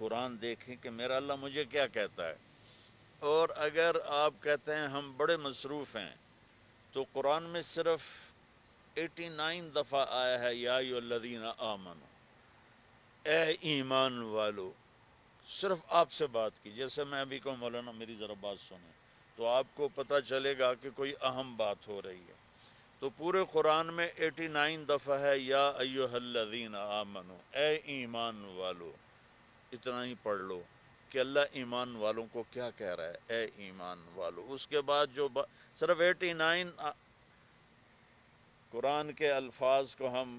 قرآن دیکھیں کہ میرا اللہ مجھے کیا کہتا ہے. اور اگر آپ کہتے ہیں ہم بڑے مصروف ہیں تو قرآن میں صرف 89 دفعہ آیا ہے یا ایھا الذین آمنو، اے ایمان والو. صرف آپ سے بات کی، جیسے میں ابھی کہوں مولانا میری ذرا بات سنیں تو آپ کو پتہ چلے گا کہ کوئی اہم بات ہو رہی ہے. تو پورے قرآن میں 89 دفعہ ہے یا ایھا الذین آمنو، اے ایمان والو. اتنا ہی پڑھ لو کہ اللہ ایمان والوں کو کیا کہہ رہا ہے، اے ایمان والو. اس کے بعد جو صرف 89 قرآن کے الفاظ کو ہم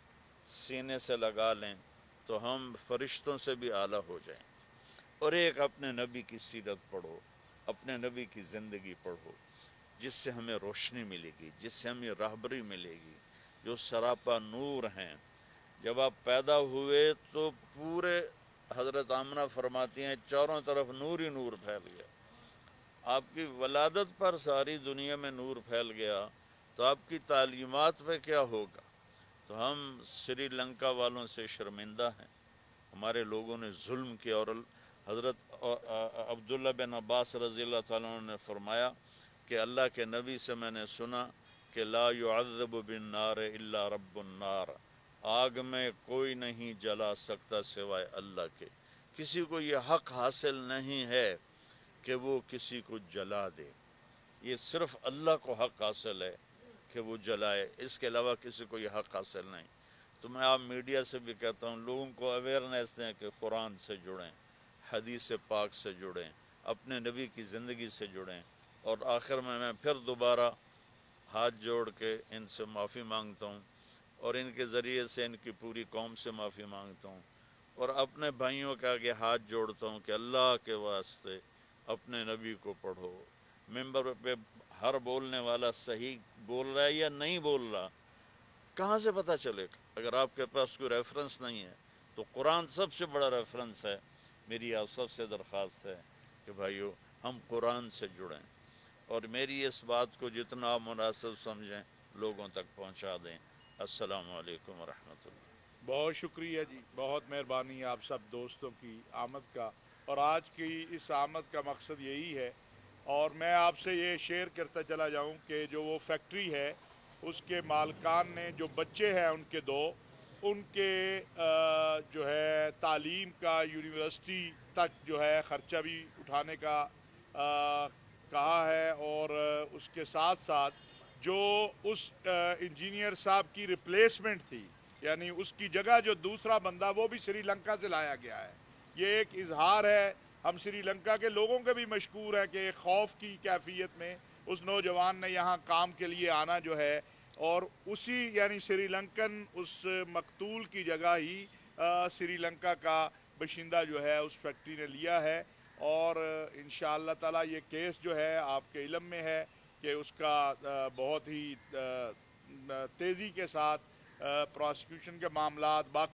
سینے سے لگا لیں تو ہم فرشتوں سے بھی اعلیٰ ہو جائیں. اور ایک اپنے نبی کی سیرت پڑھو، اپنے نبی کی زندگی پڑھو، جس سے ہمیں روشنی ملے گی، جس سے ہمیں راہبری ملے گی، جو سراپا نور ہیں. جب آپ پیدا ہوئے تو پورے حضرت آمنہ فرماتی ہیں چاروں طرف نور ہی نور پھیل گیا. آپ کی ولادت پر ساری دنیا میں نور پھیل گیا تو آپ کی تعلیمات پہ کیا ہوگا. تو ہم سری لنکا والوں سے شرمندہ ہیں. ہمارے لوگوں نے ظلم کیا. اور حضرت عبداللہ بن عباس رضی اللہ تعالیٰ عنہ نے فرمایا کہ اللہ کے نبی سے میں نے سنا کہ لا يعذب بالنار الا رب النار، آگ میں کوئی نہیں جلا سکتا سوائے اللہ کے. کسی کو یہ حق حاصل نہیں ہے کہ وہ کسی کو جلا دے. یہ صرف اللہ کو حق حاصل ہے کہ وہ جلائے، اس کے علاوہ کسی کو یہ حق حاصل نہیں. تو میں آپ میڈیا سے بھی کہتا ہوں لوگوں کو اویئرنیس دیں کہ قرآن سے جڑیں، حدیث پاک سے جڑیں، اپنے نبی کی زندگی سے جڑیں. اور آخر میں پھر دوبارہ ہاتھ جوڑ کے ان سے معافی مانگتا ہوں اور ان کے ذریعے سے ان کی پوری قوم سے معافی مانگتا ہوں اور اپنے بھائیوں کے آگے ہاتھ جوڑتا ہوں کہ اللہ کے واسطے اپنے نبی کو پڑھو. ممبر پہ ہر بولنے والا صحیح بول رہا ہے یا نہیں بول رہا کہاں سے پتہ چلے گا؟ اگر آپ کے پاس کوئی ریفرنس نہیں ہے تو قرآن سب سے بڑا ریفرنس ہے. میری آپ سب سے درخواست ہے کہ بھائیو ہم قرآن سے جڑیں اور میری اس بات کو جتنا آپ مناسب سمجھیں لوگوں تک پہنچا دیں. السلام علیکم ورحمۃ اللہ. بہت شکریہ جی، بہت مہربانی آپ سب دوستوں کی آمد کا. اور آج کی اس آمد کا مقصد یہی ہے. اور میں آپ سے یہ شیئر کرتا چلا جاؤں کہ جو وہ فیکٹری ہے اس کے مالکان نے جو بچے ہیں ان کے دو، ان کے جو ہے تعلیم کا یونیورسٹی تک جو ہے خرچہ بھی اٹھانے کا کہا ہے. اور اس کے ساتھ ساتھ جو اس انجینئر صاحب کی ریپلیسمنٹ تھی، یعنی اس کی جگہ جو دوسرا بندہ وہ بھی سری لنکا سے لایا گیا ہے. یہ ایک اظہار ہے. ہم سری لنکا کے لوگوں کے بھی مشکور ہیں کہ خوف کی کیفیت میں اس نوجوان نے یہاں کام کے لیے آنا جو ہے، اور اسی یعنی سری لنکن اس مقتول کی جگہ ہی سری لنکا کا باشندہ جو ہے اس فیکٹری نے لیا ہے. اور انشاءاللہ تعالی یہ کیس جو ہے آپ کے علم میں ہے کہ اس کا بہت ہی تیزی کے ساتھ پراسیکیوشن کے معاملات باقی